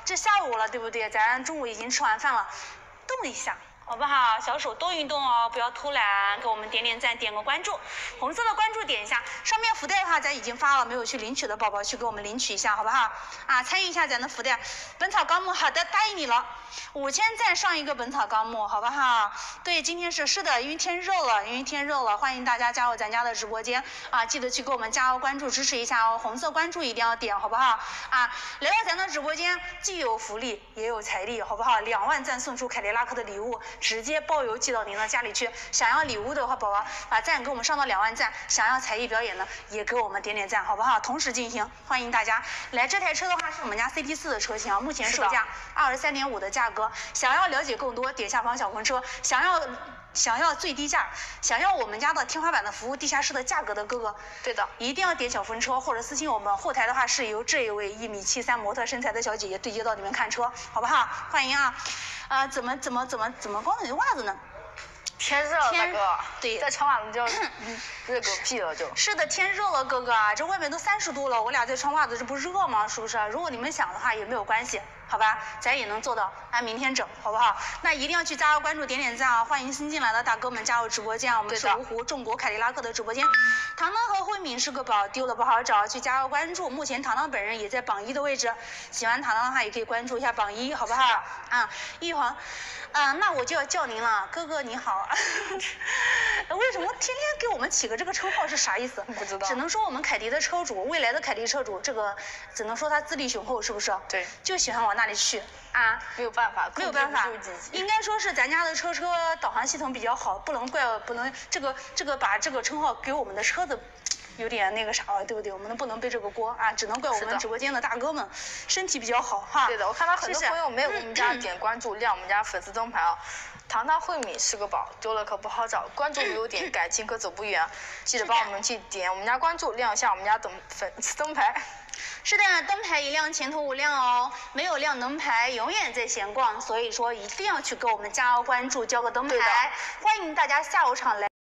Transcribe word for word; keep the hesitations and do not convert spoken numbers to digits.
这下午了，对不对？咱中午已经吃完饭了，动一下。好不好？小手动一动哦，不要偷懒，给我们点点赞，点个关注，红色的关注点一下。上面福袋的话，咱已经发了，没有去领取的宝宝去给我们领取一下，好不好？啊，参与一下咱的福袋，《本草纲目》。好的，答应你了，五千赞上一个《本草纲目》，好不好？对，今天是是的，因为天热了，因为天热了，欢迎大家加入咱家的直播间啊，记得去给我们加油关注支持一下哦，红色关注一定要点，好不好？啊，来到咱的直播间，既有福利也有财力，好不好？两万赞送出凯迪拉克的礼物。直接包邮寄到您的家里去。想要礼物的话，宝宝把赞给我们上到两万赞。想要才艺表演的，也给我们点点赞，好不好？同时进行，欢迎大家来。这台车的话是我们家 C T 四 的车型啊，目前售价二十三点五的价格。想要了解更多，点下方小红车。想要想要最低价，想要我们家的天花板的服务地下室的价格的哥哥， 对的， 一定要点小风车或者私信我们。后台的话是由这一位一米七三模特身材的小姐姐对接到你们看车，好不好？欢迎啊！呃，怎么怎么怎么怎么光你的袜子呢？ 天热了，大哥， 对， 再穿袜子就热狗屁了就。 是的，天热了，哥哥啊，这外面都三十度了，我俩再穿袜子，这不热吗？是不是？如果你们想的话也没有关系，好吧，咱也能做到，按明天整，好不好？那一定要去加油关注，点点赞啊！欢迎新进来的大哥们加入直播间啊！我们是芜湖众国凯迪拉克的直播间。糖糖和慧敏是个宝，丢了不好找，去加油关注。目前糖糖本人也在榜一的位置，喜欢糖糖的话也可以关注一下榜一，好不好？啊，一黄。啊、呃，那我就要叫您了，哥哥你好。为什么天天给我们起个这个称号是啥意思？ 不知道。 只能说我们凯迪的车主，未来的凯迪车主，这个只能说他资历雄厚，是不是？ 对。 就喜欢往那里去啊。 没有办法， 没有办法。应该说是咱家的车车导航系统比较好，不能怪不能这个这个把这个称号给我们的车子。有点那个啥了，对不对？我们不能背这个锅啊，只能怪我们直播间的大哥们身体比较好哈。 对的，我看到很多朋友没有给我们家点关注，亮我们家粉丝灯牌啊。糖糖慧敏是个宝，丢了可不好找，关注没有点，感情可走不远。记得帮我们去点我们家关注，亮一下我们家灯粉丝灯牌。 是的，灯牌一亮前途无量哦，没有亮灯牌永远在闲逛，所以说一定要去给我们加油关注，交个灯牌。欢迎大家下午场来。